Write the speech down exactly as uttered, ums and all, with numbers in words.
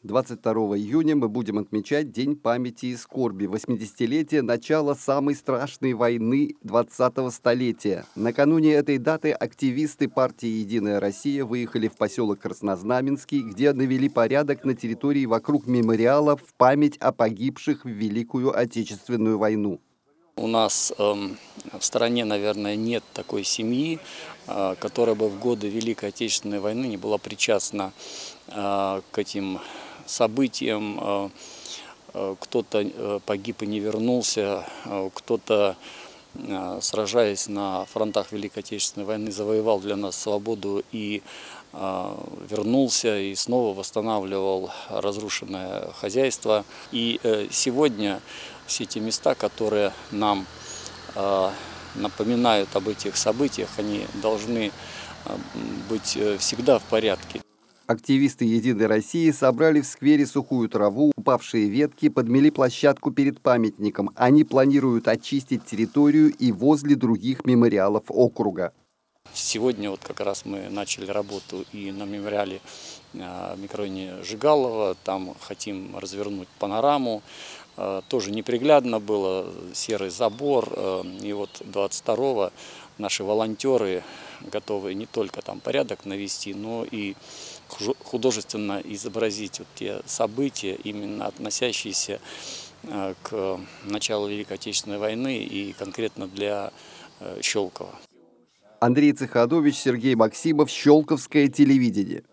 двадцать второго июня мы будем отмечать День памяти и скорби, восьмидесятилетие начала самой страшной войны двадцатого столетия. Накануне этой даты активисты партии «Единая Россия» выехали в поселок Краснознаменский, где навели порядок на территории вокруг мемориала в память о погибших в Великую Отечественную войну. У нас э, в стране, наверное, нет такой семьи, э, которая бы в годы Великой Отечественной войны не была причастна э, к этим событиям. Э, э, кто-то э, погиб и не вернулся, э, кто-то, э, сражаясь на фронтах Великой Отечественной войны, завоевал для нас свободу и э, вернулся, и снова восстанавливал разрушенное хозяйство. И э, сегодня все эти места, которые нам э, напоминают об этих событиях, они должны э, быть всегда в порядке. Активисты «Единой России» собрали в сквере сухую траву, упавшие ветки, подмели площадку перед памятником. Они планируют очистить территорию и возле других мемориалов округа. Сегодня вот как раз мы начали работу и на мемориале в микрорайоне Жигалово. Там хотим развернуть панораму. Тоже неприглядно было, серый забор. И вот двадцать второго наши волонтеры готовы не только там порядок навести, но и художественно изобразить вот те события, именно относящиеся к началу Великой Отечественной войны и конкретно для Щелково. Андрей Цеханович, Сергей Максимов, Щелковское телевидение.